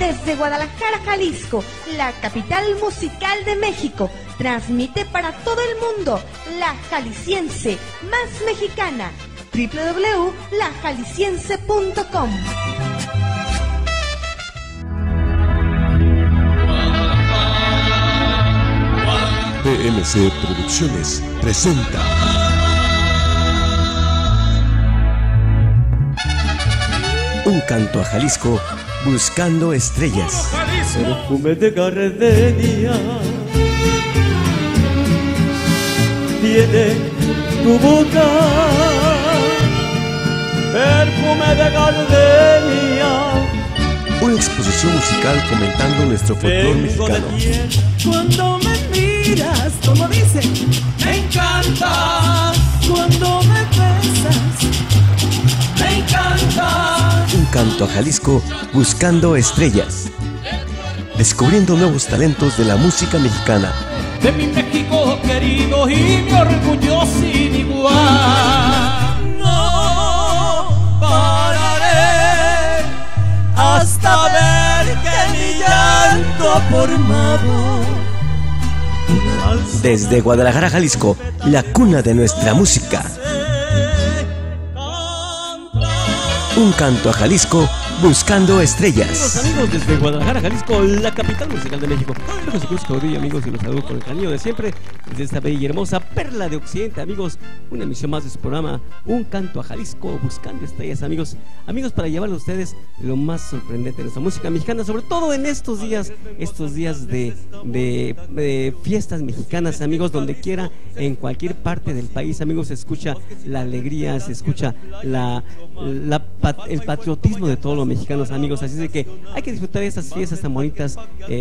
desde Guadalajara, Jalisco, la capital musical de México, transmite para todo el mundo la jalisciense más mexicana, www.lajalisciense.com. PMC Producciones presenta Un canto a Jalisco, buscando estrellas. Perfume de gardenia tiene tu boca, perfume de gardenia. Una exposición musical comentando nuestro folclore mexicano. Cuando me miras, como dicen, me encantas. Cuando me besas, me encantas. Un canto a Jalisco, buscando estrellas. Descubriendo nuevos talentos de la música mexicana. De mi México querido y mi orgullo sin igual. No pararé hasta ver que mi llanto ha formado. Desde Guadalajara, Jalisco, la cuna de nuestra música. Un canto a Jalisco, buscando estrellas. Amigos, desde Guadalajara, Jalisco, la capital musical de México. Yo soy José Cruz Caudillo, amigos, y los saludo con el cariño de siempre desde esta bella y hermosa perla de Occidente, amigos. Una emisión más de su programa, Un canto a Jalisco, buscando estrellas, amigos. Amigos, para llevarles a ustedes lo más sorprendente de nuestra música mexicana, sobre todo en estos días de fiestas mexicanas, amigos, donde quiera, en cualquier parte del país, amigos, se escucha la alegría, se escucha el patriotismo de todos los mexicanos, amigos. Así es que hay que disfrutar de estas fiestas tan bonitas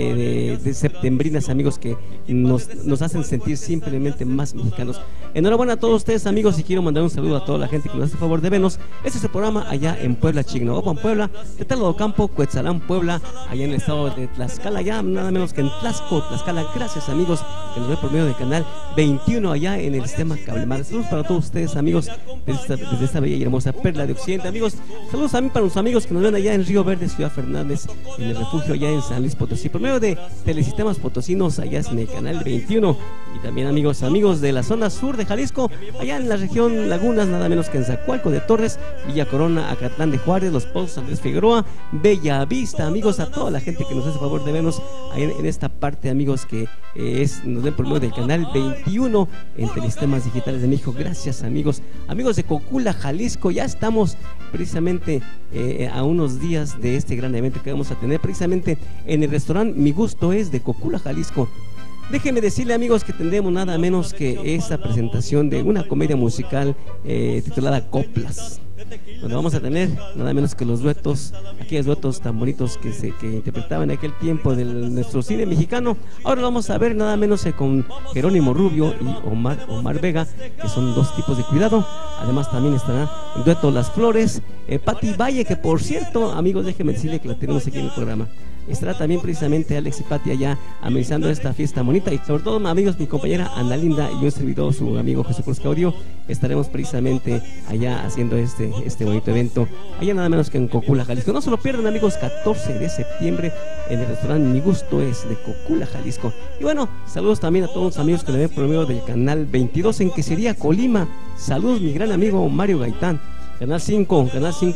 de septembrinas, amigos, que nos hacen sentir simplemente más mexicanos. Enhorabuena a todos ustedes, amigos, y quiero mandar un saludo a toda la gente que nos hace el favor de vernos. Este es el programa allá en Puebla, Chignahuapan, Puebla, de Talodocampo, Cuetzalán, Puebla, allá en el estado de Tlaxcala, allá nada menos que en Tlaxcala. Gracias, amigos, que nos ven por medio del canal 21 allá en el sistema Cablemar. Saludos para todos ustedes, amigos, desde esta bella y hermosa perla de Occidente, amigos. Saludos también para los amigos que nos ven allá en Río Verde, Ciudad Fernández, en el refugio allá en San Luis Potosí, por medio de Telesistemas Potosinos, allá en el canal 21. Y también, amigos de la zona sur de Jalisco, allá en la región Lagunas, nada menos que en Zacualco de Torres, Villa Corona, Acatlán de Juárez, Los Pozos, Andrés Figueroa, Bella Vista, amigos, a toda la gente que nos hace el favor de vernos en esta parte, amigos, que nos ven por medio del canal 21 en Telesistemas Digitales de México. Gracias, amigos de Cocula, Jalisco. Ya estamos precisamente a unos días de este gran evento que vamos a tener precisamente en el restaurante Mi Gusto Es de Cocula, Jalisco. Déjenme decirle, amigos, que tendremos nada menos que esa presentación de una comedia musical titulada Coplas, donde vamos a tener nada menos que los duetos, aquellos duetos tan bonitos que interpretaban en aquel tiempo de nuestro cine mexicano. Ahora lo vamos a ver nada menos con Jerónimo Rubio y Omar Vega, que son dos tipos de cuidado. Además también estará el dueto Las Flores, Pati Valle, que por cierto, amigos, déjenme decirle que la tenemos aquí en el programa. Estará también precisamente Alex y Pati allá amenizando esta fiesta bonita, y sobre todo, amigos, mi compañera Ana Linda y un servidor, su amigo José Cruz Caudillo, estaremos precisamente allá haciendo este bonito evento, allá nada menos que en Cocula, Jalisco. No se lo pierdan, amigos, 14 de septiembre en el restaurante Mi Gusto Es de Cocula, Jalisco. Y bueno, saludos también a todos los amigos que le ven por medio del canal 22 en Quesería, Colima. Saludos, mi gran amigo Mario Gaitán. Canal 5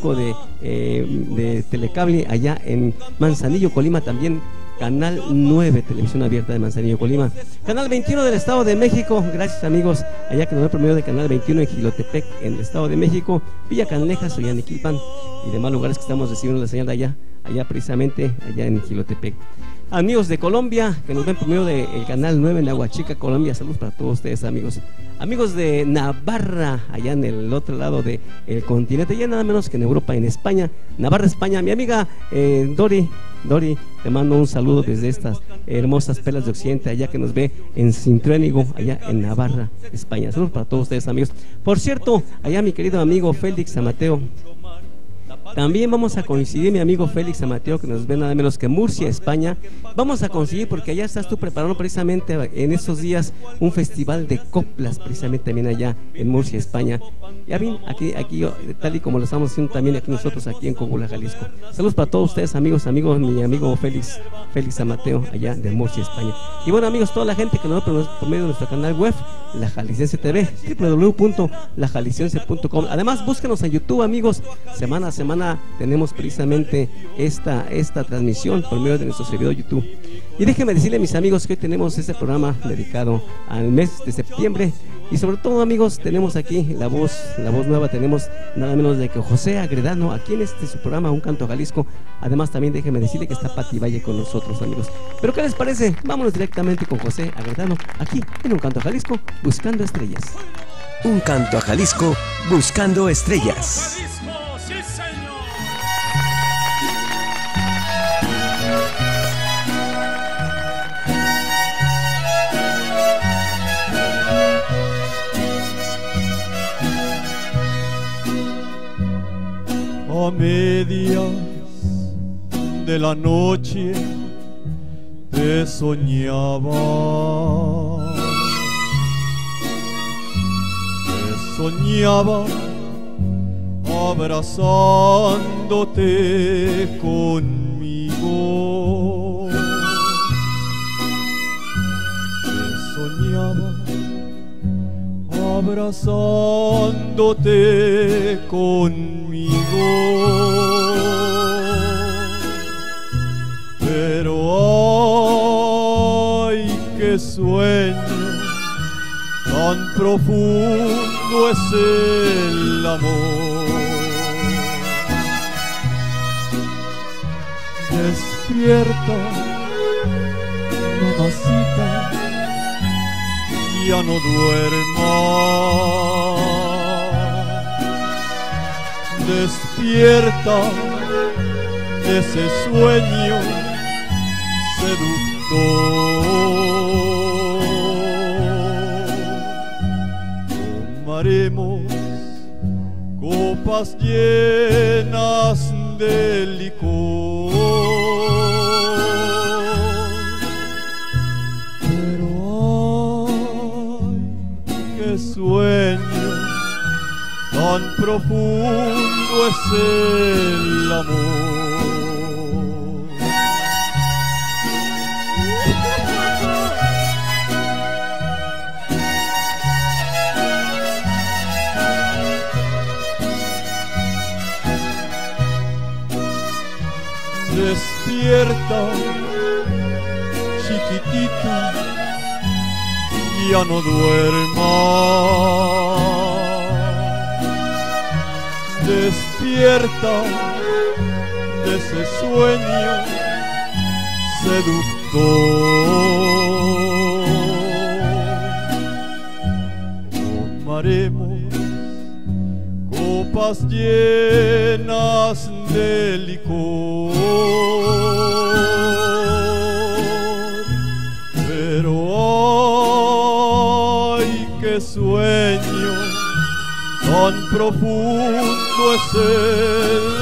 de Telecable allá en Manzanillo, Colima. También Canal 9, televisión abierta de Manzanillo, Colima. Canal 21 del Estado de México. Gracias, amigos, allá que nos ven por medio de Canal 21 en Jilotepec, en el Estado de México, Villa Canlejas, Soyaniquilpan y demás lugares que estamos recibiendo la señal de allá precisamente allá en Jilotepec. Amigos de Colombia, que nos ven por medio del Canal 9 en Aguachica, Colombia. Saludos para todos ustedes, amigos. Amigos de Navarra, allá en el otro lado del continente, ya nada menos que en Europa, en España, Navarra, España. Mi amiga Dori, te mando un saludo desde estas hermosas perlas de Occidente, allá que nos ve en Cintruénigo, allá en Navarra, España. Saludos para todos ustedes, amigos. Por cierto, allá mi querido amigo Félix Amateo También vamos a coincidir, mi amigo Félix Amateo, que nos ve nada menos que Murcia, España. Vamos a coincidir porque allá estás tú preparando precisamente en estos días un festival de coplas, precisamente también allá en Murcia, España. Ya bien, aquí tal y como lo estamos haciendo también aquí nosotros, aquí en Cogula, Jalisco. Saludos para todos ustedes, amigos, mi amigo Félix Amateo, allá de Murcia, España. Y bueno, amigos, toda la gente que nos ve por medio de nuestro canal web, La Jalisciense TV, www.lajalisciense.com. Además, búsquenos en YouTube, amigos. Semana a semana tenemos precisamente esta transmisión por medio de nuestro servidor YouTube. Y déjenme decirle, mis amigos, que hoy tenemos este programa dedicado al mes de septiembre. Y sobre todo, amigos, tenemos aquí la voz nueva. Tenemos nada menos de que José Agredano, aquí en su programa Un Canto a Jalisco. Además, también déjenme decirle que está Pati Valle con nosotros, amigos. Pero ¿qué les parece? Vámonos directamente con José Agredano, aquí en Un Canto a Jalisco, Buscando Estrellas. Un Canto a Jalisco, Buscando Estrellas. A medias de la noche te soñaba, abrazándote conmigo, te soñaba abrazándote conmigo, pero ay, qué sueño tan profundo es el amor. Despierta, mamacita, ya no duermas. Despierta de ese sueño seductor. Tomaremos copas llenas de licor, pero ay, qué sueño tan profundo es el amor. Despierta, chiquitita, ya no duermas. Despierta de ese sueño seductor. Tomaremos copas llenas de licor, pero ay, qué sueño tan profundo es el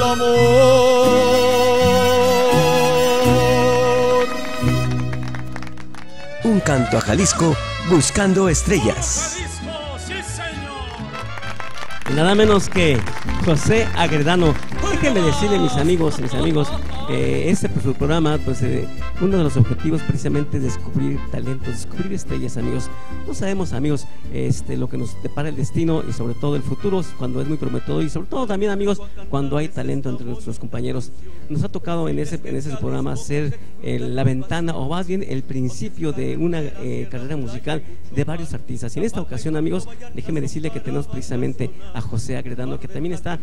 amor. Un Canto a Jalisco, Buscando Estrellas. Nada menos que José Agredano. Déjenme decirle, mis amigos, este programa, pues uno de los objetivos precisamente es descubrir talentos, descubrir estrellas, amigos. No sabemos, amigos, lo que nos depara el destino y sobre todo el futuro, cuando es muy prometedor, y sobre todo también, amigos, cuando hay talento entre nuestros compañeros. Nos ha tocado en ese programa ser la ventana, o más bien el principio de una carrera musical de varios artistas. Y en esta ocasión, amigos, déjenme decirle que tenemos precisamente a José Agredano, que también está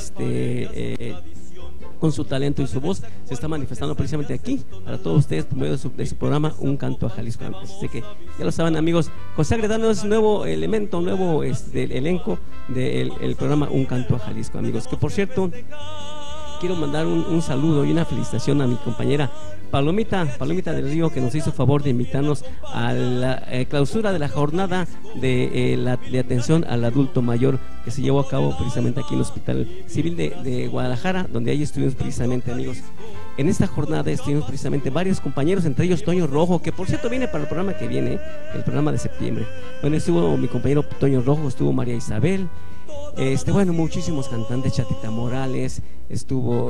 con su talento y su voz se está manifestando precisamente aquí para todos ustedes por medio de su programa Un Canto a Jalisco. Así que ya lo saben, amigos, José Agredano es un nuevo elemento, nuevo elenco del programa Un Canto a Jalisco, amigos, que por cierto quiero mandar un saludo y una felicitación a mi compañera Palomita del Río, que nos hizo favor de invitarnos a la clausura de la jornada de atención al adulto mayor que se llevó a cabo precisamente aquí en el Hospital Civil de Guadalajara, donde ahí estuvimos precisamente, amigos. En esta jornada estuvimos precisamente varios compañeros, entre ellos Toño Rojo, que por cierto viene para el programa que viene, el programa de septiembre. Bueno, estuvo mi compañero Toño Rojo, estuvo María Isabel, bueno, muchísimos cantantes, Chatita Morales, estuvo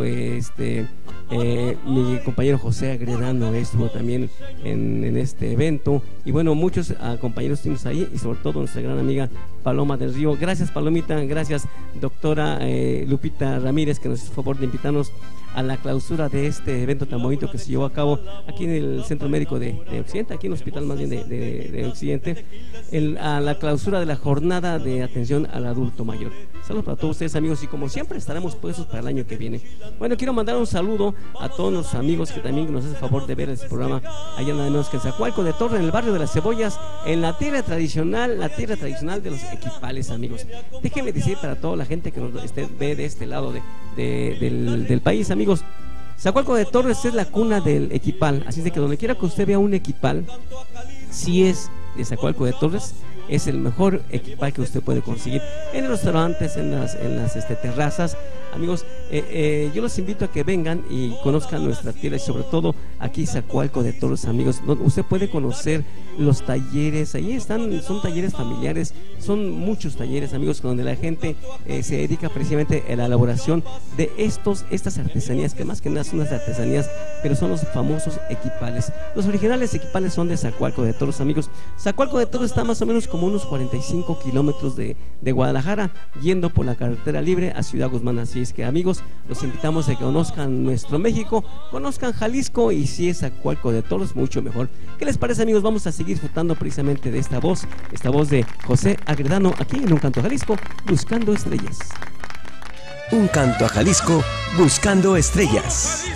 mi compañero José Agredano, estuvo también en este evento, y bueno, muchos compañeros estuvimos ahí, y sobre todo nuestra gran amiga Paloma del Río. Gracias, Palomita, gracias, doctora Lupita Ramírez, que nos hizo favor de invitarnos a la clausura de este evento tan bonito que se llevó a cabo aquí en el Centro Médico de Occidente, aquí en el hospital más bien de Occidente, a la clausura de la jornada de atención al adulto mayor. Saludos para todos ustedes, amigos, y como siempre estaremos puestos para el año que viene. Bueno, quiero mandar un saludo a todos los amigos que también nos hacen favor de ver este programa allá nada menos que en Zacualco de Torre, en el barrio de las Cebollas, en la tierra tradicional de los equipales, amigos. Déjenme decir para toda la gente que nos ve de este lado del país, amigos, Zacualco de Torres es la cuna del equipal, así de que donde quiera que usted vea un equipal, si es de Zacualco de Torres, es el mejor equipal que usted puede conseguir en los restaurantes, en las terrazas. Amigos, yo los invito a que vengan y conozcan nuestra tierra, y sobre todo aquí Zacualco de Torres, amigos, donde usted puede conocer los talleres. Ahí son talleres familiares, son muchos talleres, amigos, donde la gente se dedica precisamente a la elaboración de estas artesanías, que más que nada son las artesanías, pero son los famosos equipales. Los originales equipales son de Zacualco de Torres, amigos. Zacualco de Torres está más o menos como unos 45 kilómetros de Guadalajara, yendo por la carretera libre a Ciudad Guzmán. Así es que, amigos, los invitamos a que conozcan nuestro México, conozcan Jalisco, y si es Zacualco de Torres, mucho mejor. ¿Qué les parece, amigos? Vamos a seguir disfrutando precisamente de esta voz de José Agredano, aquí en Un Canto a Jalisco, Buscando Estrellas. Un Canto a Jalisco, Buscando Estrellas.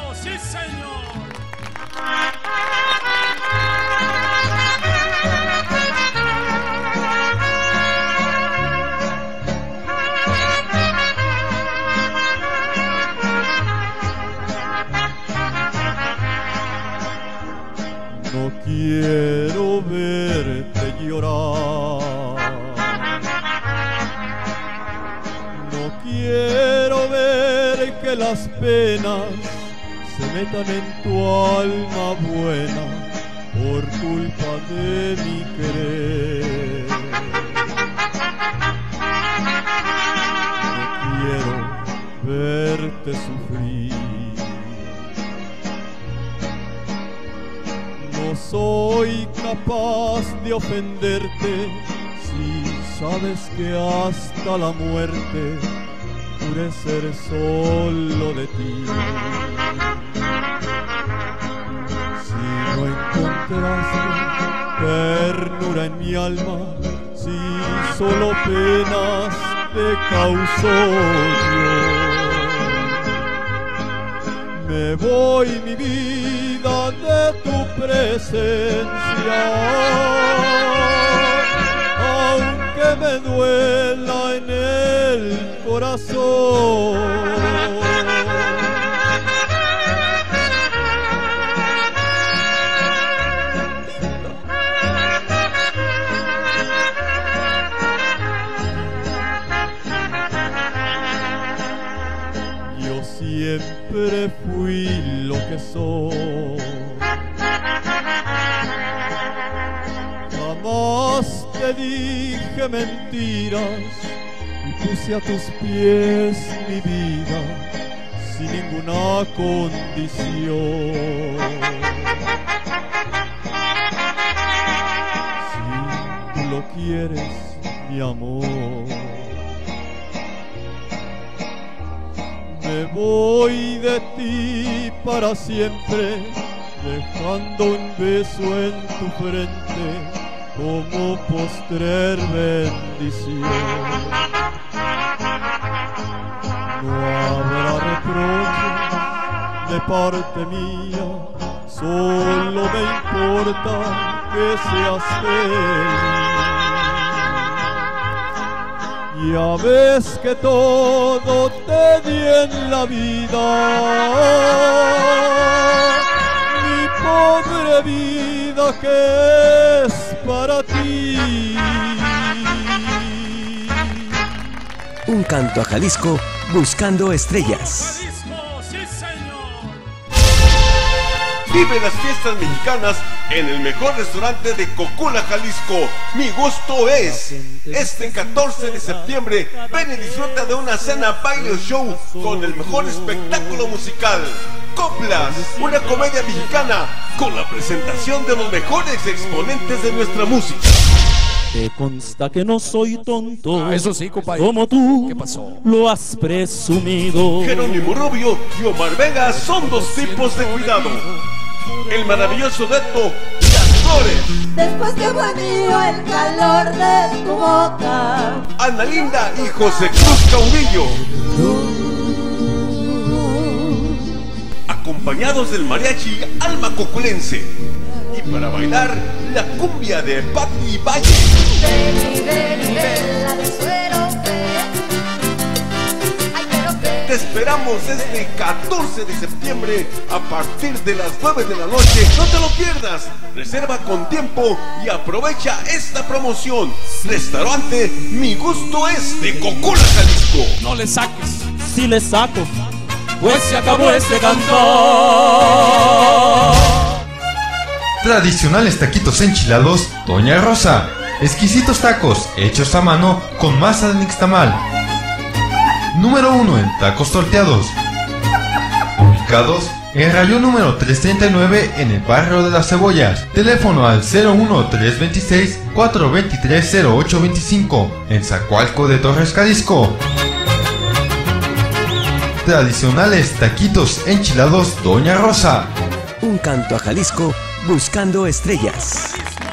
No quiero verte llorar, no quiero ver que las penas se metan en tu alma buena por culpa de mi querer. No quiero verte sufrir. No soy capaz de ofenderte si sabes que hasta la muerte juré ser solo de ti. Si no encontraste ternura en mi alma, si solo penas te causó yo, me voy, mi vida, de tu presencia, aunque me duela en el corazón. Yo siempre fui lo que soy, jamás te dije mentiras y puse a tus pies mi vida sin ninguna condición. Si tú lo quieres, mi amor, me voy de ti para siempre, dejando un beso en tu frente como postrer bendición. No habrá reproche de parte mía, solo me importa que seas feliz. Ya ves que todo te di en la vida, mi pobre vida que es para ti. Un canto a Jalisco buscando estrellas. Vive las fiestas mexicanas en el mejor restaurante de Cocula, Jalisco. Mi gusto es. Este 14 de septiembre, ven y disfruta de una cena baile show con el mejor espectáculo musical. Coplas, una comedia mexicana con la presentación de los mejores exponentes de nuestra música. Te consta que no soy tonto. Eso sí, compadre. Como tú. ¿Qué pasó? Lo has presumido. Jerónimo Rubio y Omar Vega son dos tipos de cuidado. El maravilloso dueto Las Flores. Después que fue mío el calor de tu boca. Ana Linda y José Cruz Caudillo. Acompañados del mariachi Alma Coculense. Y para bailar, la cumbia de Pati Valle. Te esperamos este 14 de septiembre a partir de las 9 de la noche. No te lo pierdas. Reserva con tiempo y aprovecha esta promoción. Restaurante Mi Gusto es de Cocula, Jalisco. No le saques. Si le saco, pues se acabó este cantar. Tradicionales taquitos enchilados Doña Rosa. Exquisitos tacos hechos a mano con masa de nixtamal. Número 1 en tacos torteados. Ubicados en rayón número 339 en el barrio de Las Cebollas. Teléfono al 01326-423-0825 en Zacualco de Torres, Jalisco. Tradicionales taquitos enchilados Doña Rosa. Un canto a Jalisco buscando estrellas.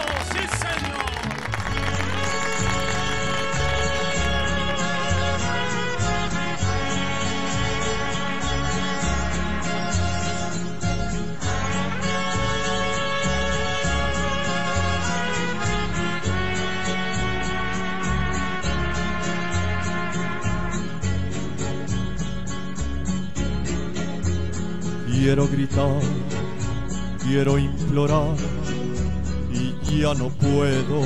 Quiero gritar, quiero implorar y ya no puedo.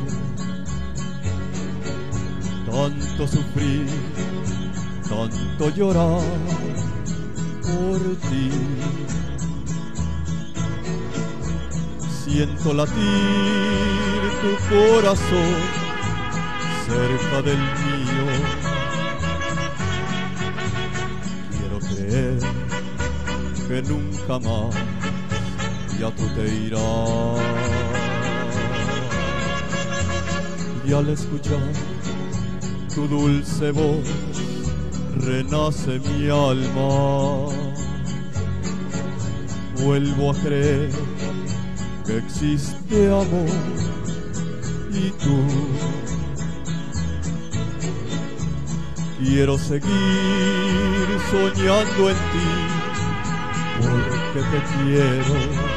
Tanto sufrir, tanto llorar por ti. Siento latir tu corazón cerca del mío. Quiero creer que nunca más ya tú te irás. Y al escuchar tu dulce voz renace mi alma. Vuelvo a creer que existe amor y tú. Quiero seguir soñando en ti porque te quiero.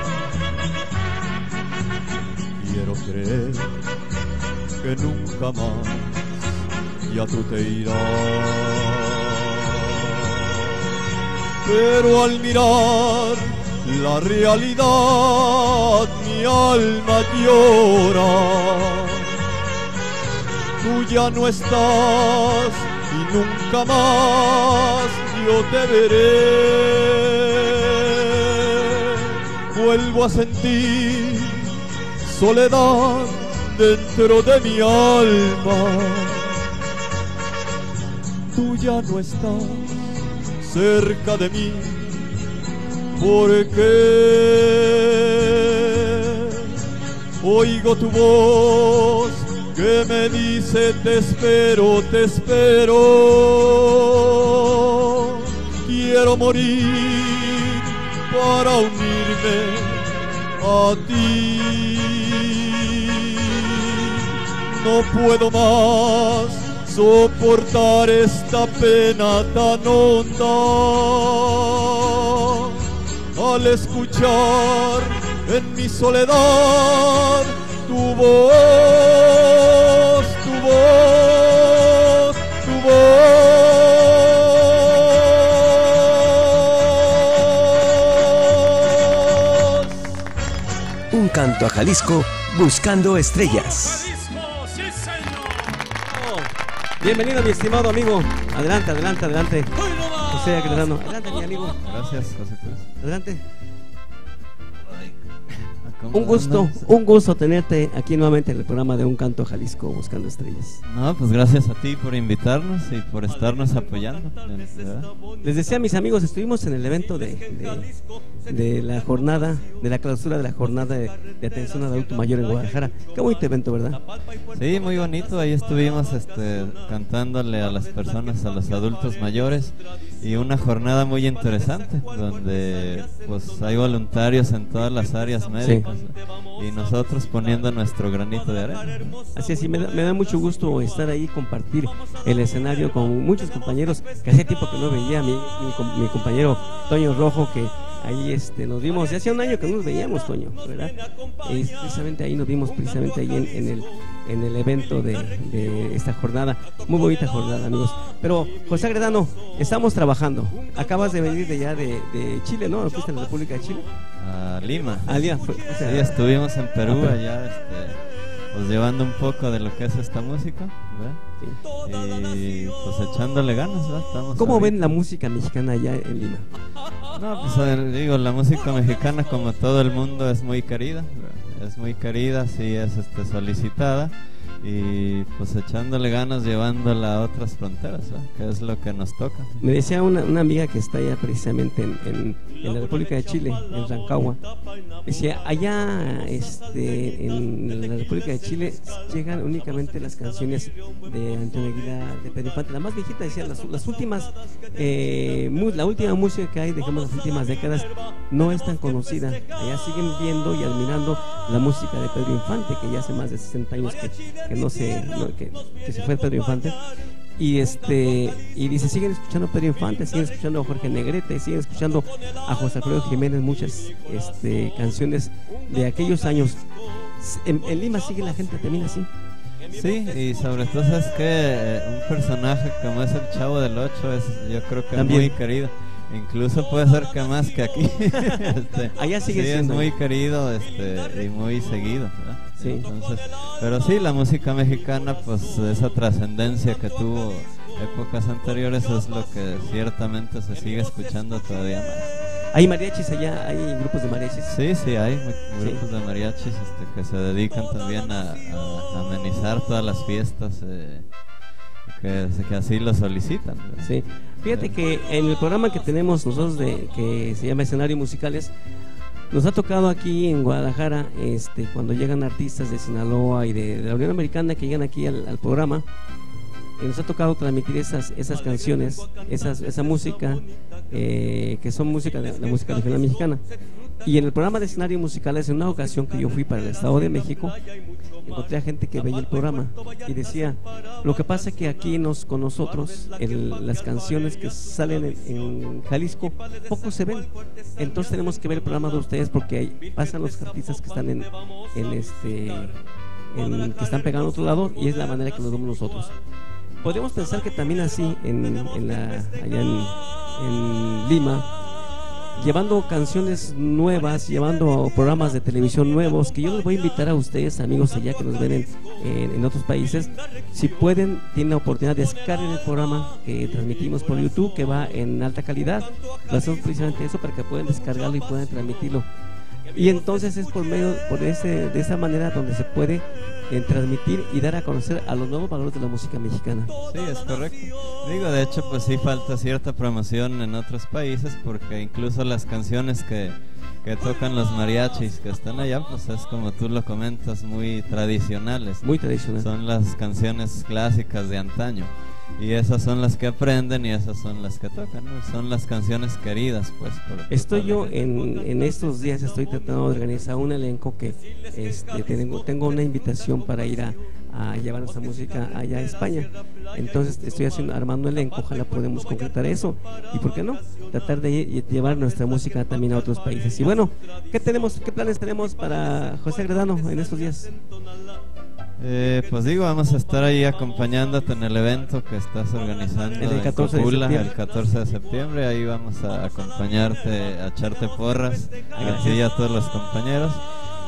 Quiero creer que nunca más ya tú te irás. Pero al mirar la realidad mi alma llora. Tú ya no estás y nunca más yo te veré. Vuelvo a sentir soledad dentro de mi alma. Tú ya no estás cerca de mí, porque oigo tu voz que me dice te espero, te espero. Quiero morir para unirme a ti. No puedo más soportar esta pena tan honda. Al escuchar en mi soledad tu voz, canto a Jalisco buscando estrellas. Bienvenido, mi estimado amigo. Adelante, adelante, adelante. José Gredano. Adelante, mi amigo. Gracias, José Cruz. Adelante. Un gusto tenerte aquí nuevamente en el programa de Un Canto a Jalisco buscando estrellas. No, pues gracias a ti por invitarnos y por estarnos apoyando, ¿verdad? Les decía a mis amigos, estuvimos en el evento de la jornada, de la clausura de la jornada de atención al adulto mayor en Guadalajara. Qué bonito evento, ¿verdad? Sí, muy bonito. Ahí estuvimos cantándole a las personas, a los adultos mayores, y una jornada muy interesante donde pues hay voluntarios en todas las áreas médicas, sí, y nosotros poniendo nuestro granito de arena. Así es, y me da mucho gusto estar ahí, compartir el escenario con muchos compañeros que hace tiempo que no veía. Mi compañero Toño Rojo, que ahí nos vimos, ya hacía un año que no nos veíamos, Toño, ¿verdad? Precisamente ahí nos vimos, precisamente ahí en el evento de esta jornada, muy bonita jornada, amigos. Pero José Gredano, estamos trabajando. Acabas de venir de allá de Chile, ¿no? ¿Fuiste a la República de Chile? A Lima. Sí, estuvimos en Perú, allá pues llevando un poco de lo que es esta música, ¿verdad? Sí. Y pues echándole ganas, ¿verdad? ¿Cómo ven la música mexicana allá en Lima? No, pues digo, la música mexicana, como todo el mundo, es muy querida, ¿verdad? Es muy querida, sí, es solicitada, y pues echándole ganas, llevándola a otras fronteras, ¿verdad? Que es lo que nos toca. Me decía una amiga que está allá precisamente en la República de Chile, en Rancagua, decía, allá en la República de Chile llegan únicamente las canciones de Antonio Aguilar, de Pedro Infante, la más viejita, decía, las últimas, la última música que hay, digamos, las últimas décadas, no es tan conocida. Allá siguen viendo y admirando la música de Pedro Infante, que ya hace más de 60 años que se fue Pedro Infante. Y dice, siguen escuchando a Pedro Infante, siguen escuchando a Jorge Negrete, siguen escuchando a José Alfredo Jiménez, muchas canciones de aquellos años. En Lima sigue la gente también así. Sí, y sobre todo es que un personaje como es el Chavo del Ocho yo creo que también es muy querido. Incluso puede ser que más que aquí. Allá sigue siendo. Es muy querido y muy seguido, ¿verdad? Sí. Entonces, pero sí, la música mexicana, pues esa trascendencia que tuvo épocas anteriores es lo que ciertamente se sigue escuchando todavía más. ¿Hay mariachis allá? ¿Hay grupos de mariachis? Sí, hay grupos de mariachis que se dedican también a amenizar todas las fiestas, que así lo solicitan, ¿verdad? Sí. Fíjate que en el programa que tenemos nosotros que se llama Escenario Musicales, nos ha tocado aquí en Guadalajara, cuando llegan artistas de Sinaloa y de la Unión Americana que llegan aquí al programa, nos ha tocado transmitir esas canciones, esa música, que son música de la música regional mexicana. Y en el programa de Escenario Musicales, en una ocasión que yo fui para el Estado de México, encontré a gente que veía el programa y decía, lo que pasa es que aquí con nosotros las canciones que salen en Jalisco poco se ven, entonces tenemos que ver el programa de ustedes porque ahí pasan los artistas que están que están pegando a otro lado, y es la manera que nos vemos nosotros. Podemos pensar que también así allá en Lima, llevando canciones nuevas, llevando programas de televisión nuevos, que yo les voy a invitar a ustedes, amigos allá que nos ven en otros países, si pueden, tienen la oportunidad, descarguen el programa que transmitimos por YouTube, que va en alta calidad. Lo hacemos precisamente eso para que puedan descargarlo y puedan transmitirlo. Y entonces es de esa manera donde se puede transmitir y dar a conocer a los nuevos valores de la música mexicana. Sí, es correcto. Digo, de hecho, pues sí falta cierta promoción en otros países, porque incluso las canciones que tocan los mariachis que están allá, pues es como tú lo comentas, muy tradicionales. Muy tradicionales. Son las canciones clásicas de antaño. Y esas son las que aprenden y esas son las que tocan, ¿no? Son las canciones queridas, pues. Estoy yo en estos días, estoy tratando de organizar un elenco que tengo una invitación para ir a llevar nuestra música allá a España. Entonces estoy armando un elenco, ojalá podemos concretar eso. Y por qué no, tratar de llevar nuestra música también a otros países. Y bueno, ¿qué planes tenemos para José Gredano en estos días? Pues digo, vamos a estar ahí acompañándote en el evento que estás organizando el 14 en Cocula, el 14 de septiembre. Ahí vamos a acompañarte, a echarte porras, a ti y a todos los compañeros.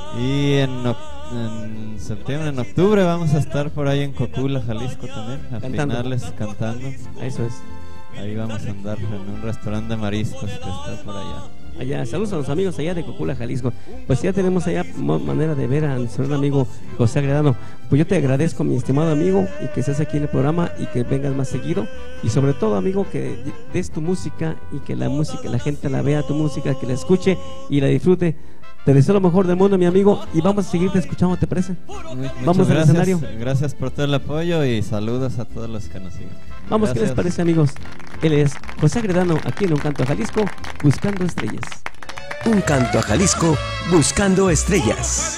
Y en septiembre, en octubre vamos a estar por ahí en Cocula, Jalisco también, a finales cantando. Eso es. Ahí vamos a andar en un restaurante de mariscos que está por allá. Allá, saludos a los amigos allá de Cocula, Jalisco. Pues ya tenemos allá manera de ver a nuestro amigo José Agredano. Pues yo te agradezco, mi estimado amigo, y que estés aquí en el programa y que vengas más seguido. Y sobre todo, amigo, que des tu música y que la gente la vea, tu música, que la escuche y la disfrute. Te deseo lo mejor del mundo, mi amigo, y vamos a seguirte escuchando, ¿te parece? Vamos al escenario. Gracias por todo el apoyo y saludos a todos los que nos siguen. Vamos, gracias. ¿Qué les parece, amigos? Él es José Agredano, aquí en Un Canto a Jalisco, Buscando Estrellas. Un Canto a Jalisco, Buscando Estrellas.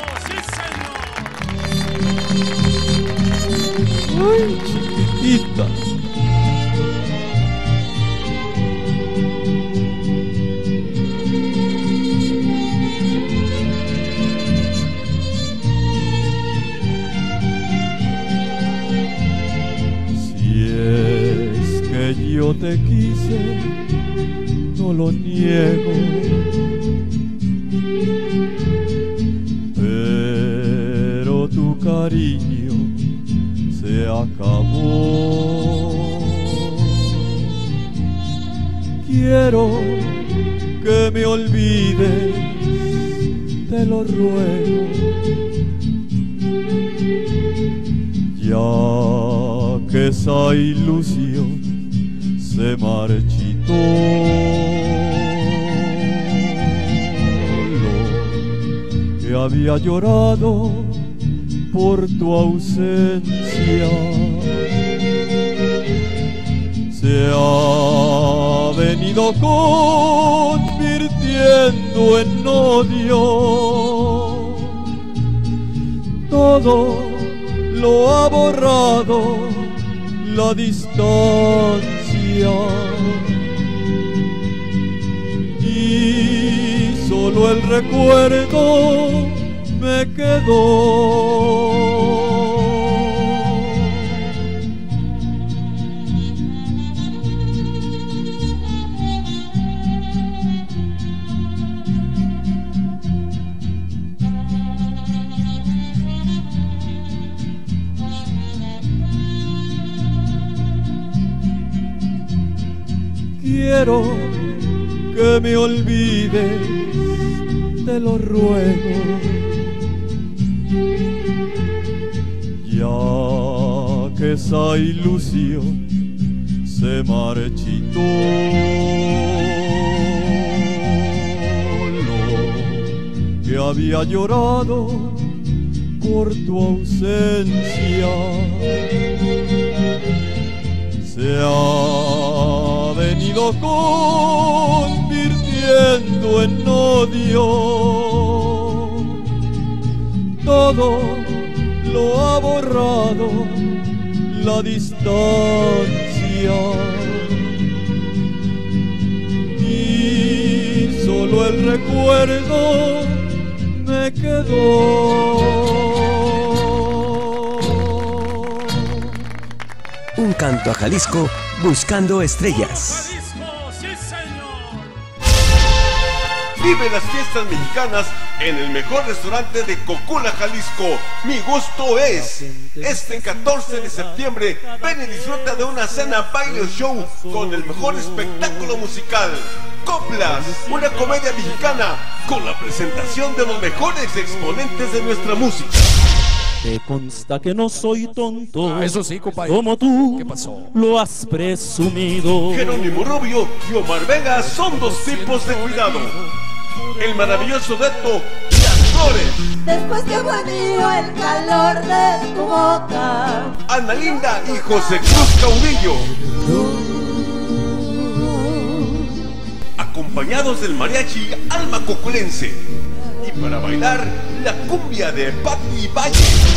¡Ay, chiquitita! Yo te quise, no lo niego, pero tu cariño se acabó. Quiero que me olvides, te lo ruego, ya que esa ilusión se marchitó. Lo que había llorado por tu ausencia se ha venido convirtiendo en odio. Todo lo ha borrado la distancia y solo el recuerdo me quedó. Quiero que me olvides, te lo ruego, ya que esa ilusión se marchitó. Lo que había llorado por tu ausencia se ha venido convirtiendo en odio. Todo lo ha borrado la distancia y solo el recuerdo me quedó. Un Canto a Jalisco, Buscando Estrellas. Vive las fiestas mexicanas en el mejor restaurante de Cocula, Jalisco. Mi gusto es. Este 14 de septiembre, ven y disfruta de una cena baile show con el mejor espectáculo musical. Coplas, una comedia mexicana con la presentación de los mejores exponentes de nuestra música. Te consta que no soy tonto. Eso sí, compadre. Como tú. ¿Qué pasó? Lo has presumido. Jerónimo Rubio y Omar Vega son dos tipos de cuidado. El maravilloso dueto Las Flores. Después que fue mío el calor de tu boca. Ana Linda y José Cruz Caudillo. Acompañados del mariachi Alma Coculense. Y para bailar, la cumbia de Pati Valle.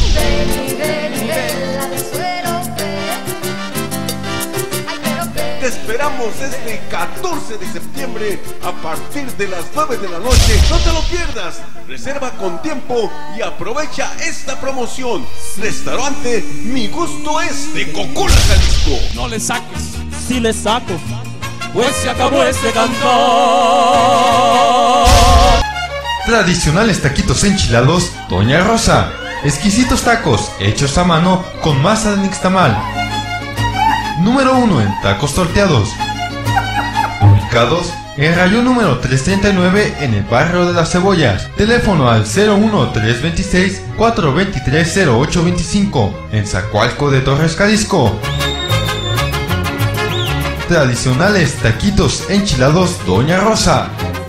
Te esperamos este 14 de septiembre a partir de las 9 de la noche. No te lo pierdas. Reserva con tiempo y aprovecha esta promoción. Restaurante Mi Gusto es de Cocula, Jalisco. No le saques. Si le saco, pues se acabó este cantar. Tradicionales taquitos enchilados Doña Rosa. Exquisitos tacos hechos a mano con masa de nixtamal. Número 1 en tacos torteados. Ubicados en rayón número 339 en el barrio de Las Cebollas. Teléfono al 01326-423-0825 en Zacualco de Torres, Jalisco. Tradicionales taquitos enchilados Doña Rosa.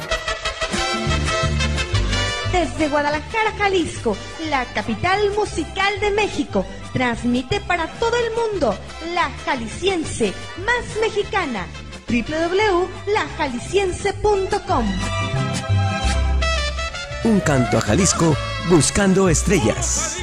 Desde Guadalajara, Jalisco, la capital musical de México, transmite para todo el mundo la jalisciense más mexicana. www.lajalisciense.com. Un canto a Jalisco buscando estrellas.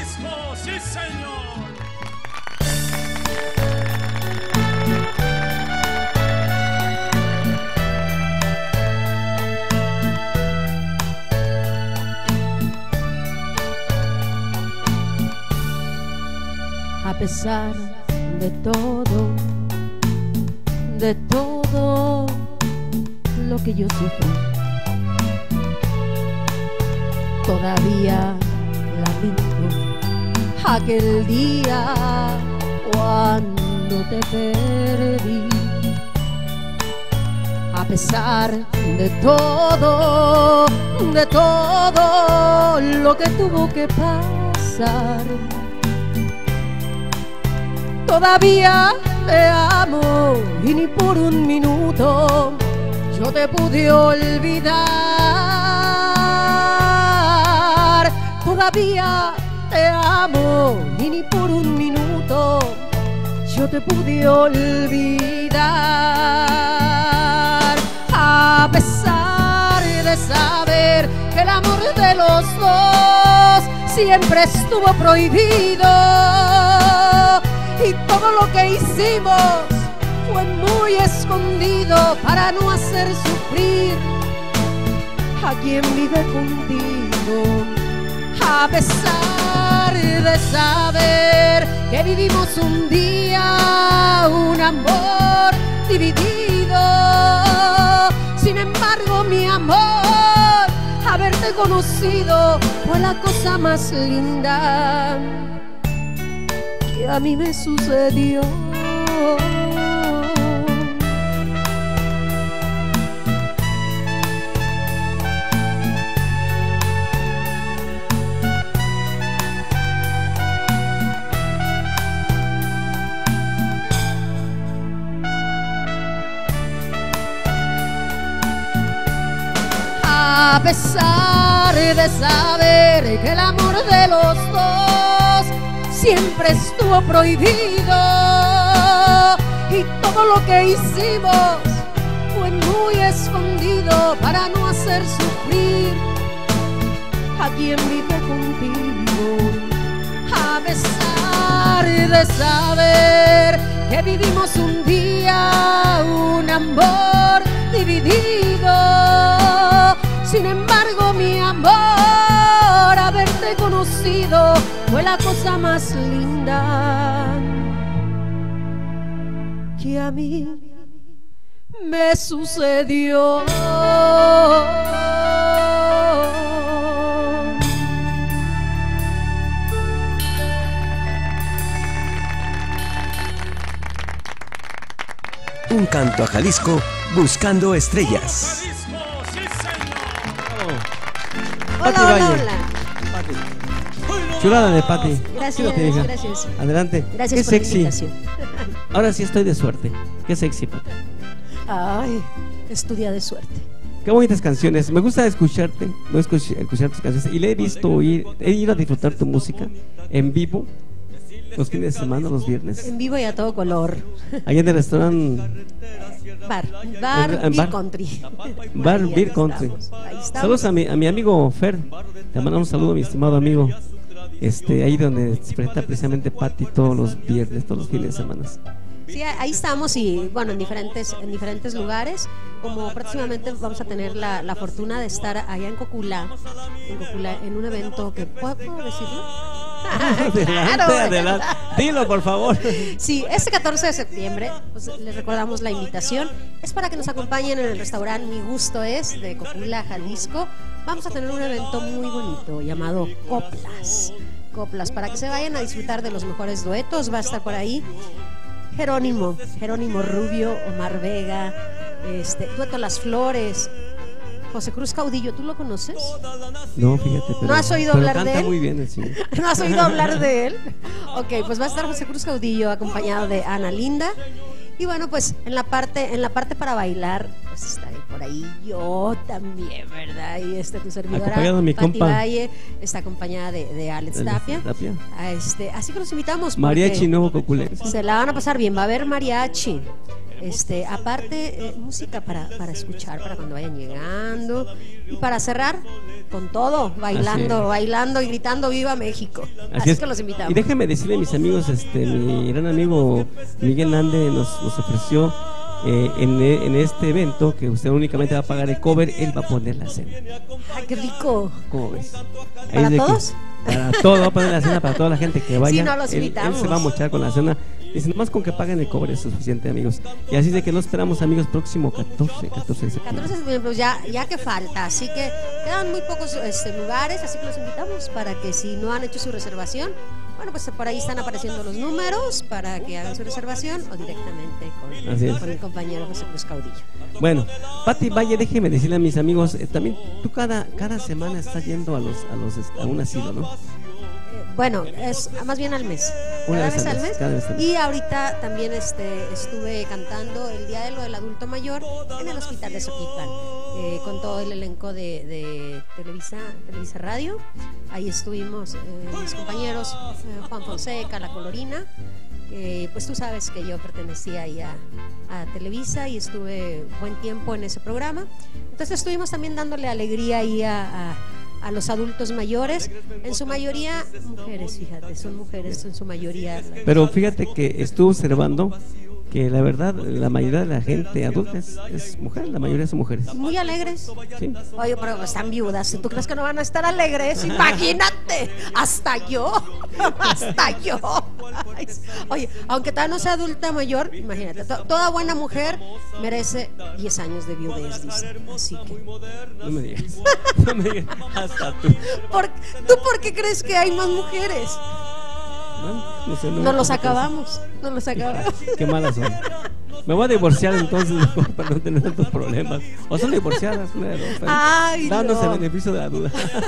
A pesar de todo lo que yo sufrí, todavía lamento aquel día cuando te perdí. A pesar de todo lo que tuvo que pasar, todavía te amo y ni por un minuto yo te pude olvidar. Todavía te amo y ni por un minuto yo te pude olvidar. A pesar de saber que el amor de los dos siempre estuvo prohibido, y todo lo que hicimos fue muy escondido para no hacer sufrir a quien vive contigo. A pesar de saber que vivimos un día un amor dividido, sin embargo mi amor, haberte conocido fue la cosa más linda que a mí me sucedió. A pesar de saber que el amor de los dos siempre estuvo prohibido, y todo lo que hicimos fue muy escondido para no hacer sufrir a quien vive contigo. A pesar de saber que vivimos un día un amor dividido, sin embargo mi amor, haberte conocido fue la cosa más linda que a mí me sucedió. Un canto a Jalisco buscando estrellas. Pati Hola, Valle. hola. Chulada de Pati. Gracias, Fíjate, hija. gracias. Adelante. Gracias Qué por la sexy. invitación. Ahora sí estoy de suerte. Qué sexy, Pati. Ay, estudia de suerte. Qué bonitas canciones. Me gusta escucharte, escuchar tus canciones. Y le he visto he ido a disfrutar tu música en vivo los fines de semana, los viernes. En vivo y a todo color. Allá en el restaurante Bar en Beer bar. Country. Bar Ahí Beer Country. Ahí estamos. Saludos a mi amigo Fer. Te mando un saludo, mi estimado amigo. Ahí donde se presenta precisamente Pati todos los viernes, todos los fines de semana. Sí, ahí estamos y bueno, en diferentes lugares. Como próximamente vamos a tener la fortuna de estar allá en Cocula, en un evento que, ¿puedo decirlo? Adelante. Dilo, por favor. Sí, este 14 de septiembre, pues, les recordamos la invitación. Es para que nos acompañen en el restaurante Mi Gusto Es de Cocula, Jalisco. Vamos a tener un evento muy bonito llamado Coplas, para que se vayan a disfrutar de los mejores duetos. Va a estar por ahí Jerónimo Rubio, Omar Vega, dueto Las Flores, José Cruz Caudillo. ¿Tú lo conoces? No, fíjate. Pero, ¿no has oído hablar de él? Canta muy bien el señor. ¿No has oído hablar de él? Ok, pues va a estar José Cruz Caudillo acompañado de Ana Linda. Y bueno, pues en la parte para bailar, pues estaré por ahí yo también, ¿verdad? Y tu servidora acompañado de mi Pati compa Valle está acompañada de Alex Tapia. Así que los invitamos. Mariachi Nuevo Coculense. Se la van a pasar bien, va a haber mariachi. Aparte, música para escuchar para cuando vayan llegando, y para cerrar con todo, bailando y gritando ¡Viva México! Así es que los invitamos. Y déjenme decirle, mis amigos, mi gran amigo Miguel Ande nos ofreció en este evento que usted únicamente va a pagar el cover, él va a poner la cena. ¡Ay, qué rico! ¿Cómo ves? ¿Para todos? Para todo, va a poner la cena para toda la gente que vaya. Sí, no, los invitamos. Él se va a mochar con la cena. Dice, nomás con que paguen el cobre es suficiente, amigos. Y así de que nos esperamos, amigos, próximo 14 de septiembre. 14 de septiembre, ya que falta. Así que quedan muy pocos lugares, así que los invitamos para que si no han hecho su reservación, bueno, pues por ahí están apareciendo los números para que hagan su reservación o directamente con el compañero José Cruz Caudillo. Bueno, Pati Valle, déjeme decirle a mis amigos, también tú cada semana estás yendo a un asilo, ¿no? Bueno, es más bien al mes. Cada vez al mes. Y ahorita también estuve cantando el Día de lo del Adulto Mayor en el Hospital de Soquipan, con todo el elenco de Televisa Radio. Ahí estuvimos mis compañeros Juan Fonseca, La Colorina. Pues tú sabes que yo pertenecía ahí a Televisa y estuve buen tiempo en ese programa. Entonces estuvimos también dándole alegría ahí a los adultos mayores, en su mayoría mujeres, fíjate, son mujeres en su mayoría. Pero fíjate que estuve observando que la verdad, la mayoría de la gente adulta es mujer, la mayoría son mujeres. Muy alegres. Sí. Oye, pero están viudas, si tú crees que no van a estar alegres, imagínate, hasta yo. Oye, aunque todavía no sea adulta mayor, imagínate, toda buena mujer merece 10 años de viudez, dice. Así que no me digas, hasta tú. ¿Tú por qué crees que hay más mujeres? No sé, nos los acabamos. Qué malas son. Me voy a divorciar entonces para no tener tantos problemas. O son divorciadas, dándose el beneficio de la duda.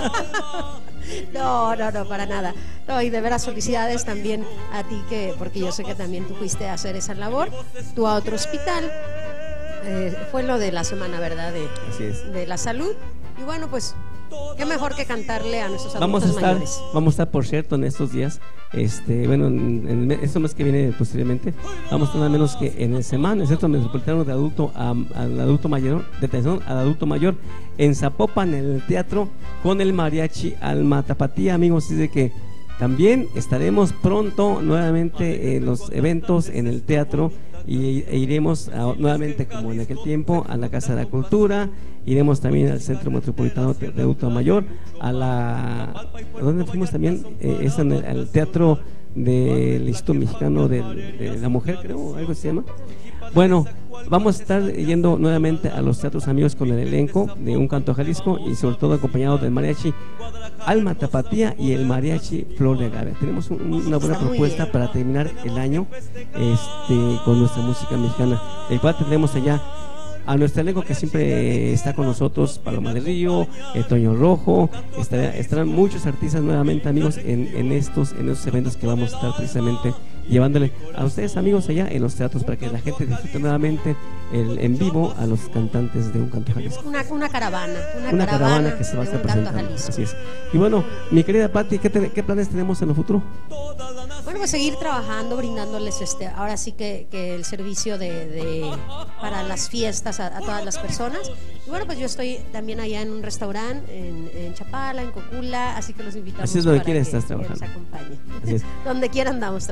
No, para nada. No, y de veras felicidades también a ti, porque yo sé que también tú fuiste a hacer esa labor, tú a otro hospital. Fue lo de la semana, ¿verdad? De la salud. Y bueno, pues qué mejor que cantarle a nuestros adultos mayores. Vamos a estar, por cierto, en estos días, bueno, en este mes que viene posteriormente, vamos nada menos que en el Centro Metropolitano de Adulto al Adulto Mayor, de atención al adulto mayor, en Zapopan, en el teatro, con el mariachi Alma Tapatía, amigos. Así de que también estaremos pronto nuevamente en los eventos en el teatro. E iremos nuevamente, como en aquel tiempo, a la Casa de la Cultura, iremos también al Centro Metropolitano de Adulto Mayor, ¿a dónde fuimos también? Es en el Teatro del Instituto Mexicano de la Mujer, creo, algo se llama. Bueno, vamos a estar yendo nuevamente a los teatros, amigos, con el elenco de Un Canto a Jalisco y sobre todo acompañado del mariachi Alma Tapatía y el mariachi Flor de Agave. Tenemos una buena propuesta para terminar el año con nuestra música mexicana. El cual tendremos allá a nuestro elenco que siempre está con nosotros, Paloma del Río, Toño Rojo, estarán muchos artistas nuevamente, amigos, en estos eventos que vamos a estar precisamente llevándole a ustedes, amigos, allá en los teatros, para que la gente disfrute nuevamente en vivo a los cantantes de Un Canto a Jalisco. Una caravana que se va a estar presentando. Así es. Y bueno, mi querida Pati, ¿qué planes tenemos en el futuro? Bueno, pues seguir trabajando, brindándoles ahora sí que el servicio para las fiestas a todas las personas. Y bueno, pues yo estoy también allá en un restaurante en Chapala, en Cocula, así que los invitamos. Así es, donde quiera estás trabajando. Nos acompañe. Así es. Donde quiera andamos trabajando.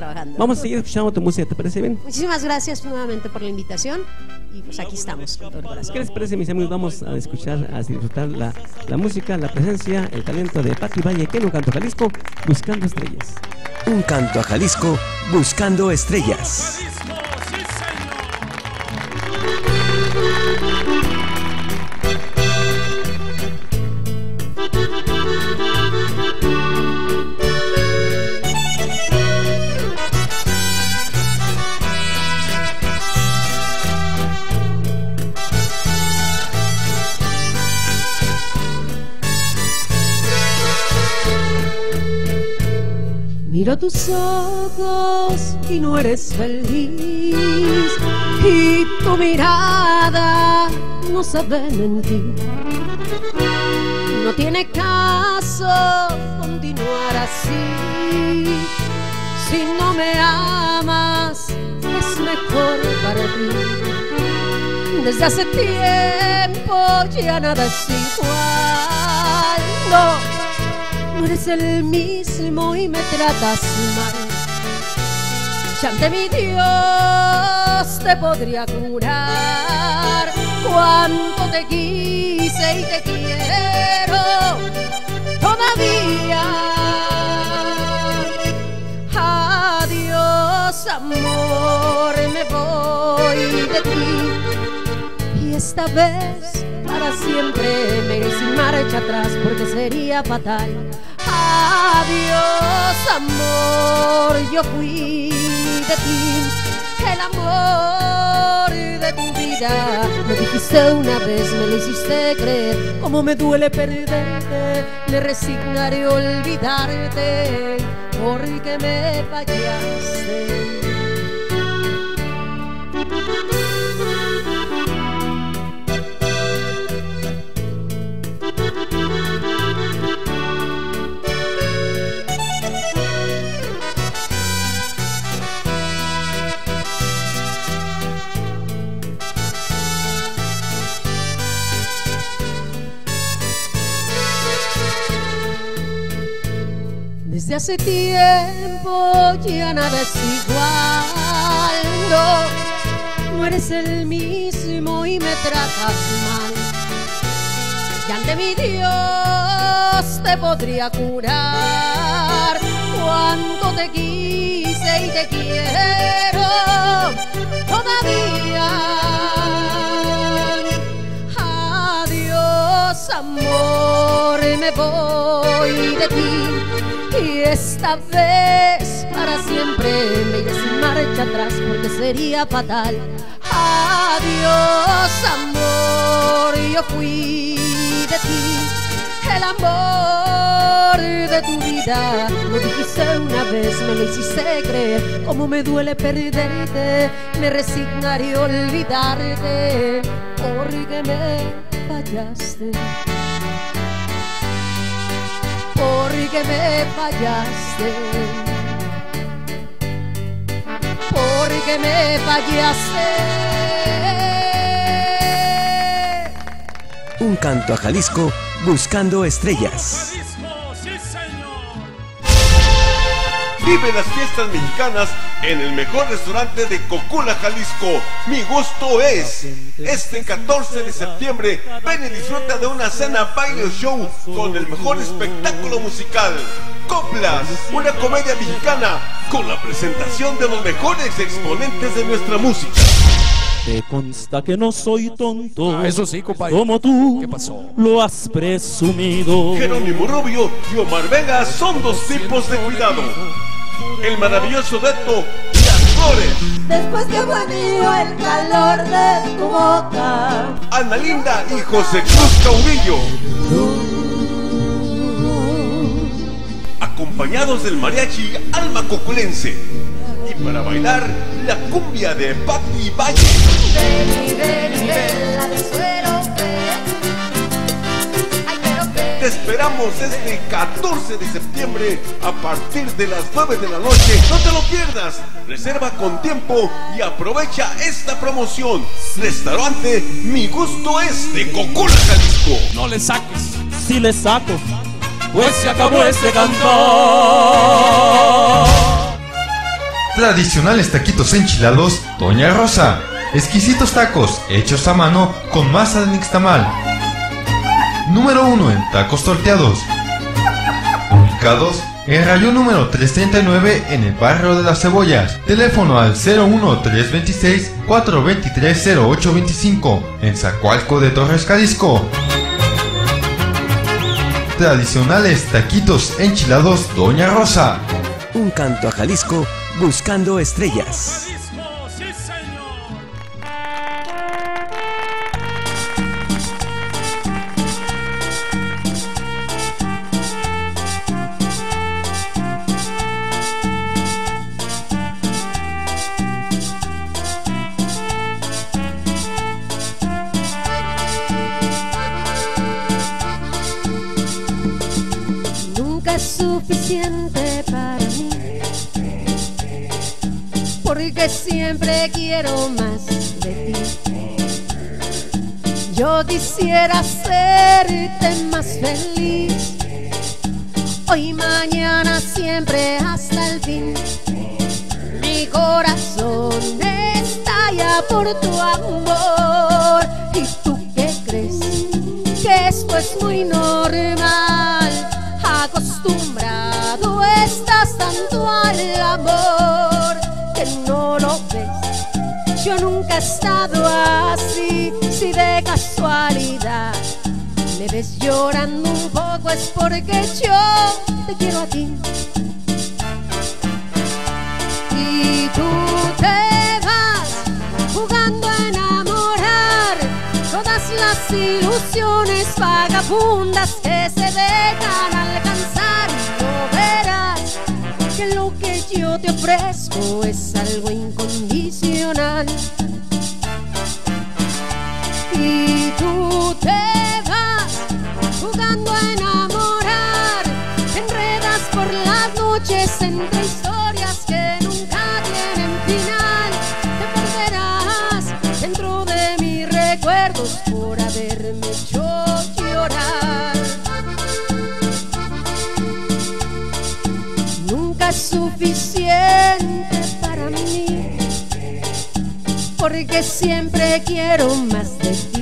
vamos a seguir escuchando tu música, ¿te parece bien? Muchísimas gracias nuevamente por la invitación y pues aquí estamos con todo el corazón. ¿Qué les parece, mis amigos? Vamos a escuchar, a disfrutar la música, la presencia, el talento de Pati Valle, que en Un Canto a Jalisco, Buscando Estrellas. Un Canto a Jalisco, Buscando Estrellas. Miro tus ojos y no eres feliz, y tu mirada no sabe mentir. No tiene caso continuar así. Si no me amas, es mejor para ti. Desde hace tiempo ya nada es igual. No eres el mismo y me tratas mal. Ya ante mi Dios te podría curar cuánto te quise y te quiero todavía. Adiós, amor, me voy de ti. Y esta vez para siempre me iré sin marcha atrás, porque sería fatal. Adiós, amor, yo fui de ti, el amor de tu vida. Me dijiste una vez, me lo hiciste creer. Como me duele perderte, me resignaré a olvidarte, porque me fallaste. Desde hace tiempo ya nada es igual. No eres el mismo y me tratas mal. Y ante mi Dios te podría curar cuánto te quise y te quiero todavía. Adiós, amor, me voy de ti. Y esta vez para siempre me iré sin marcha atrás, porque sería fatal. Adiós, amor, yo fui de ti, el amor de tu vida. Lo dijiste una vez, me lo hiciste creer. Como me duele perderte, me resignaré a olvidarte, porque me fallaste. Porque me fallaste, porque me fallaste. Un Canto a Jalisco, Buscando Estrellas. Vive las fiestas mexicanas en el mejor restaurante de Cocula, Jalisco. Mi gusto es. Este 14 de septiembre, ven y disfruta de una cena baile show con el mejor espectáculo musical. Coplas, una comedia mexicana con la presentación de los mejores exponentes de nuestra música. Te consta que no soy tonto. Eso sí, compadre. Como tú. ¿Qué pasó? Lo has presumido. Jerónimo Rubio y Omar Vega son dos tipos de cuidado. El maravilloso dueto Las Flores. Después que fue mío el calor de tu boca. Ana Linda y José Cruz Caudillo. Acompañados del mariachi Alma Coculense. Y para bailar, la cumbia de Pati Valle. Ven, ven, la de suero, Te esperamos este 14 de septiembre a partir de las 9 de la noche. No te lo pierdas. Reserva con tiempo y aprovecha esta promoción. Restaurante Mi Gusto es de Cocula, Jalisco. No le saques. Si le saco, pues se acabó este cantar. Tradicionales taquitos enchilados Doña Rosa. Exquisitos tacos hechos a mano con masa de nixtamal. Número 1 en tacos torteados. Ubicados en rayón número 339 en el barrio de Las Cebollas. Teléfono al 01326-423-0825 en Zacualco de Torres, Jalisco. Tradicionales taquitos enchilados Doña Rosa. Un canto a Jalisco buscando estrellas. Nunca es suficiente para mí, porque siempre quiero más de ti. Yo quisiera hacerte más feliz, hoy, mañana, siempre, hasta el fin. Mi corazón estalla por tu amor. ¿Y tú qué crees? Que esto es muy normal. Acostumbrado estás tanto al amor que no lo ves. Yo nunca he estado así. Si de casualidad me ves llorando un poco, es porque yo te quiero a ti. Y tú te vas jugando a enamorar todas las ilusiones vagabundas que se dejan alcanzar. No verás que lo que yo te ofrezco es algo incondicional. Y tú te vas jugando a enamorar, te enredas por las noches entre historias que nunca tienen final. Te perderás dentro de mis recuerdos por haberme hecho llorar. Nunca es suficiente para mí, porque siempre quiero más de ti.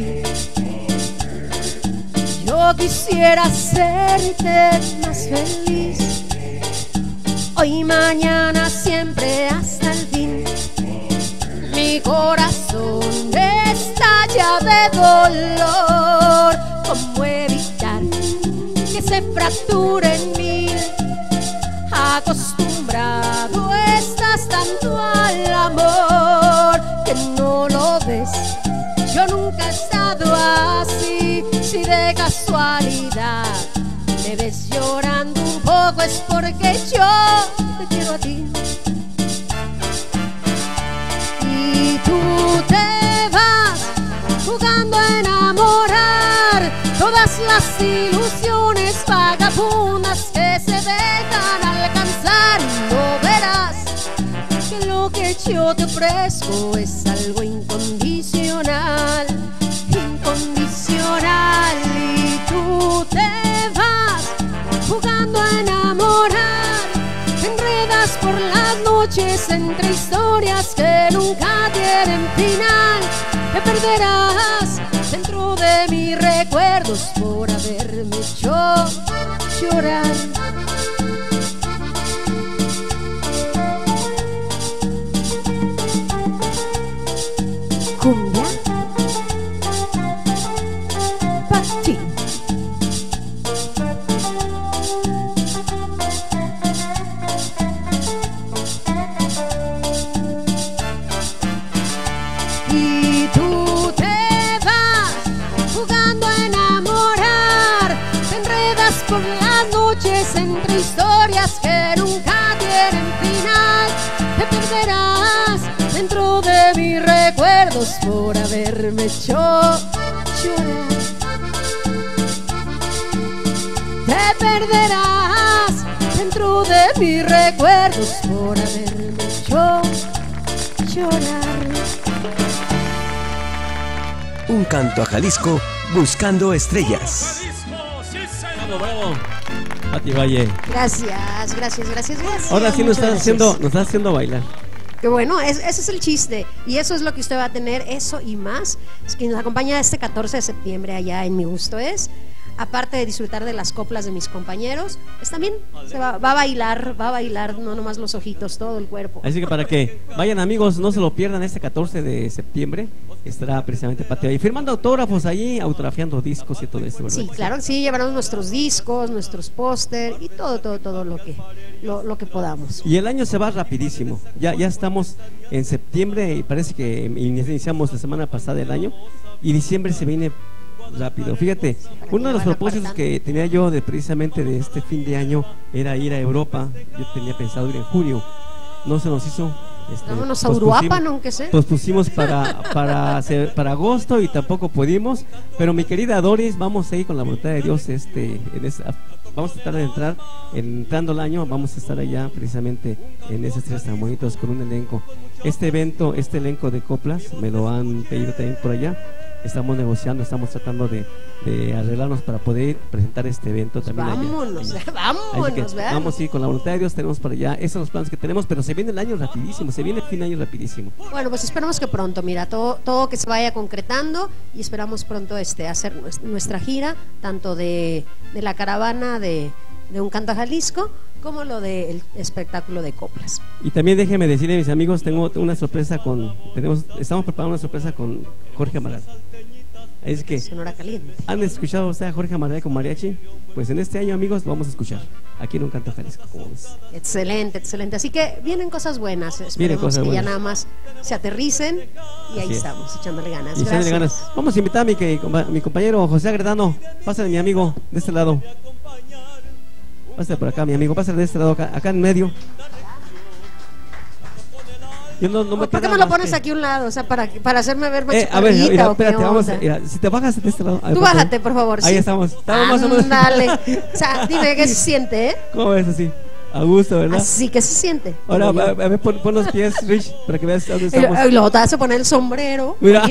Yo quisiera hacerte más feliz, hoy, mañana, siempre, hasta el fin. Mi corazón estalla de dolor. ¿Cómo evitar que se fracture en mil? Acostumbrado estás tanto al amor que no lo ves. Yo nunca he estado así. Si de casualidad me ves llorando un poco, es porque yo te quiero a ti. Y tú te vas jugando a enamorar todas las ilusiones vagabundas que se dejan alcanzar. No verás que lo que yo te ofrezco es algo incondicional, incondicional. Y tú te vas jugando a enamorar, te enredas por las noches entre historias que nunca tienen final. Te perderás dentro de mis recuerdos por haberme hecho llorar. Cumbia para ti. Y tú te vas jugando a enamorar, te enredas por las noches entre historias que nunca tienen final. Te perderás dentro de mis recuerdos por haberme hecho llorar. Te perderás dentro de mis recuerdos por haberme hecho llorar. Un canto a Jalisco buscando estrellas. bravo. Pati Valle. Gracias. Ahora sí nos estás haciendo bailar. Que bueno, ese es el chiste. Y eso es lo que usted va a tener, eso y más. Es que nos acompaña este 14 de septiembre allá en Mi Gusto Es. Aparte de disfrutar de las coplas de mis compañeros, pues también se va a bailar, no nomás los ojitos, todo el cuerpo. Así que para que vayan amigos, no se lo pierdan este 14 de septiembre. Estará precisamente Pati Valle firmando autógrafos allí, autografiando discos y todo eso, ¿verdad? Sí, claro que sí, llevaremos nuestros discos, nuestros póster y todo lo que podamos. Y el año se va rapidísimo. Ya estamos en septiembre y parece que iniciamos la semana pasada el año y diciembre se viene rápido. Fíjate, uno de los propósitos que tenía yo precisamente de este fin de año era ir a Europa. Yo tenía pensado ir en junio, no se nos hizo. Vámonos a Uruapan, aunque sea. Nos pusimos para agosto y tampoco pudimos. Pero mi querida Doris, vamos a ir con la voluntad de Dios. Vamos a tratar de entrar, entrando el año, vamos a estar allá precisamente en esos tres tan bonitos con un elenco. Este elenco de coplas me lo han pedido también por allá. Estamos negociando, estamos tratando de arreglarnos para poder presentar este evento también. Vámonos, ¿verdad? Vamos a ir con la voluntad de Dios, tenemos para allá, esos son los planes que tenemos, pero se viene el año rapidísimo, se viene el fin de año rapidísimo. Bueno, pues esperamos que pronto, mira, todo que se vaya concretando y esperamos pronto hacer nuestra gira, tanto de la caravana de Un Canto a Jalisco, como lo del espectáculo de coplas. Y también déjenme decirle a mis amigos, estamos preparando una sorpresa con Jorge Amaral. Es que Sonora Caliente. ¿Han escuchado usted a Jorge Amaral con mariachi? Pues en este año, amigos, lo vamos a escuchar aquí en Un Canto a Jalisco, como ves. Excelente. Así que vienen cosas buenas. Esperemos que ya nada más se aterricen y ahí estamos, echándole ganas. Gracias. Vamos a invitar a mi compañero José Agredano. Pásale, mi amigo, de este lado. Pásale por acá, mi amigo. Pásale de este lado, acá en medio. ¿Por qué me lo pones aquí a un lado? O sea, para hacerme ver más a ver, mira, espérate, vamos si te bajas de este lado. Tú bájate, por favor. Ahí estamos. Dale. O sea, dime qué se siente, ¿eh? ¿Cómo ves así? A gusto, ¿verdad? Así que se siente. Ahora, a ver, pon los pies, Rich, para que veas dónde estamos. Y luego te vas a poner el sombrero. Mira.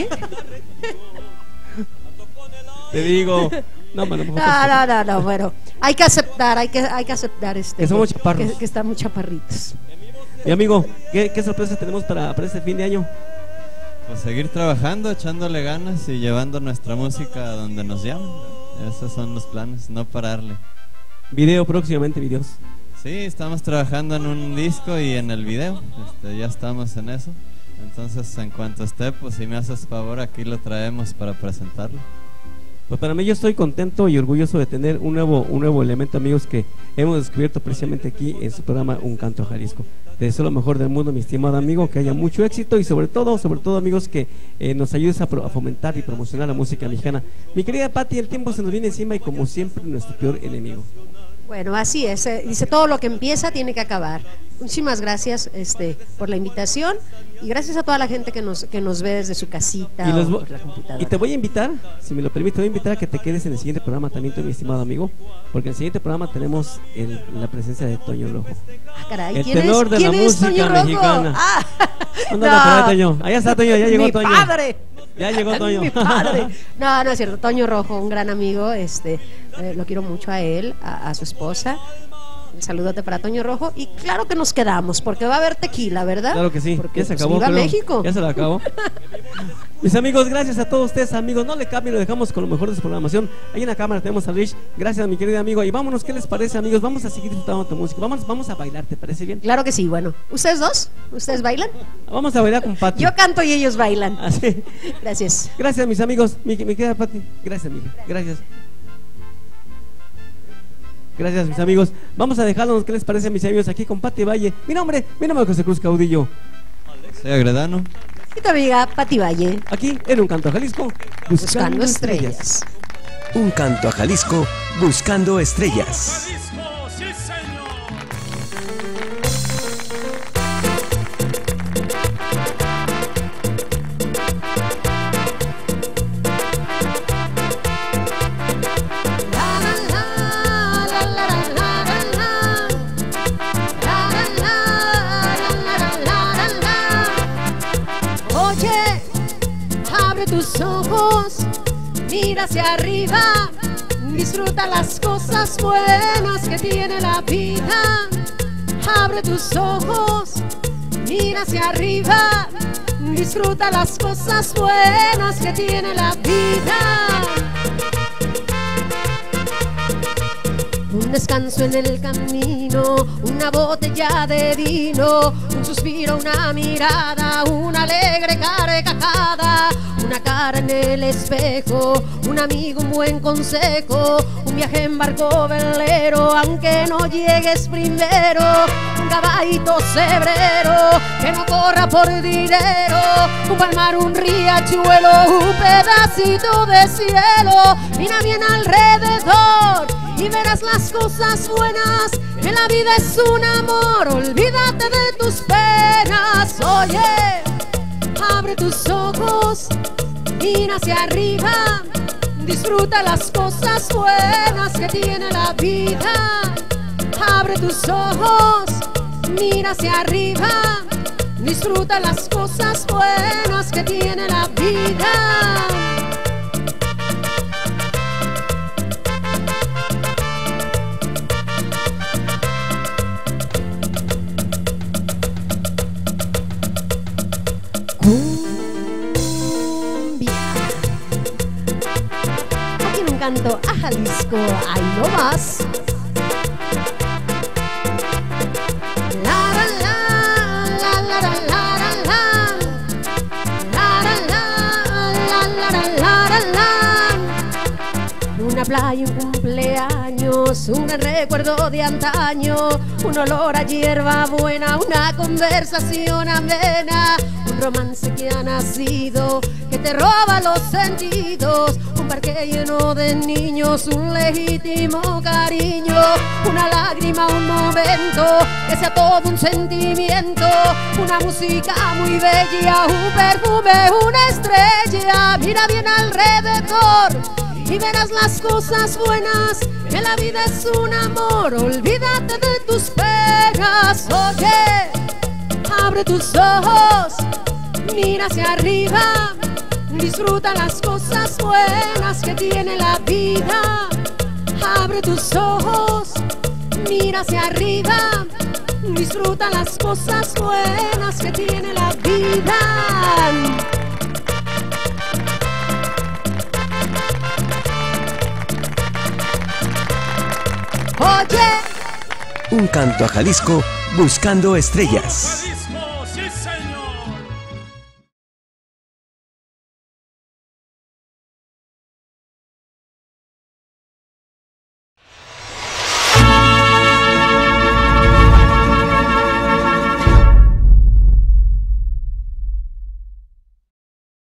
Te digo. No, bueno. Hay que aceptar que somos chaparros. Que están muy chaparritos. Mi amigo, ¿qué sorpresa tenemos para este fin de año? Pues seguir trabajando, echándole ganas y llevando nuestra música a donde nos llaman. Esos son los planes, no pararle. Video próximamente, videos. Sí, estamos trabajando en un disco y en el video. Ya estamos en eso. Entonces, en cuanto esté, pues si me haces favor, aquí lo traemos para presentarlo. Pues para mí yo estoy contento y orgulloso de tener un nuevo elemento, amigos, que hemos descubierto precisamente aquí en su programa Un Canto a Jalisco. Te deseo lo mejor del mundo, mi estimado amigo, que haya mucho éxito y sobre todo amigos, que nos ayudes a fomentar y promocionar la música mexicana. Mi querida Pati, el tiempo se nos viene encima y como siempre nuestro peor enemigo. Bueno, así es, dice, todo lo que empieza tiene que acabar. Muchísimas gracias por la invitación y gracias a toda la gente que nos ve desde su casita o la computadora. Y te voy a invitar, si me lo permite, te voy a invitar a que te quedes en el siguiente programa también, mi estimado amigo, porque en el siguiente programa tenemos la presencia de Toño Rojo. Ah, caray, el tenor de la música mexicana. ¿Dónde anda Toño? Allá está Toño, ya llegó Toño. ¡Padre! Ya llegó Toño. Mi padre. No es cierto, Toño Rojo, un gran amigo, lo quiero mucho a él, a su esposa. Un saludote para Toño Rojo y claro que nos quedamos porque va a haber tequila, ¿verdad? Claro que sí, porque ya se acabó. Viva México. Ya se lo acabó. Mis amigos, gracias a todos ustedes, amigos. No le cambien, lo dejamos con lo mejor de su programación. Ahí en la cámara tenemos a Rich. Gracias, mi querido amigo. Y vámonos, ¿qué les parece, amigos? Vamos a seguir disfrutando tu música. Vamos a bailar, ¿te parece bien? Claro que sí, bueno. ¿Ustedes dos? ¿Ustedes bailan? Vamos a bailar con Pati. Yo canto y ellos bailan. Así. Gracias. Gracias, mis amigos. Mi querida Pati. Gracias, amiga. Gracias. Gracias, mis amigos. Vamos a dejarnos, ¿qué les parece, mis amigos? Aquí con Pati Valle. Mi nombre José Cruz Caudillo. Soy Agredano. Y tu amiga Pati Valle. Aquí en Un Canto a Jalisco, buscando estrellas. Un Canto a Jalisco, buscando estrellas. Tus ojos, mira hacia arriba y disfruta las cosas buenas que tiene la vida. Abre tus ojos, mira hacia arriba, disfruta las cosas buenas que tiene la vida. Un descanso en el camino, una botella de vino, un suspiro, una mirada, una alegre carcajada, una cara en el espejo, un amigo, un buen consejo, un viaje en barco velero, aunque no llegues primero, un caballito cebrero que no corra por dinero, un palmar, un riachuelo, un pedacito de cielo. Mira bien alrededor y verás las cosas buenas, que la vida es un amor. Olvídate de tus penas. Oye, abre tus ojos, mira hacia arriba, disfruta las cosas buenas que tiene la vida. Abre tus ojos, mira hacia arriba, disfruta las cosas buenas que tiene la vida. Aquí un canto a Jalisco, ahí no vas. Una playa, un cumpleaños, un gran recuerdo de antaño, un olor a hierba buena, una conversación amena, un romance que ha nacido, que te roba los sentidos, un parque lleno de niños, un legítimo cariño, una lágrima, un momento, que sea todo un sentimiento, una música muy bella, un perfume, una estrella. Mira bien alrededor y verás las cosas buenas, que la vida es un amor. Olvídate de tus penas. Oye, abre tus ojos, mira hacia arriba, disfruta las cosas buenas que tiene la vida. Abre tus ojos, mira hacia arriba, disfruta las cosas buenas que tiene la vida. Oye, un canto a Jalisco buscando estrellas.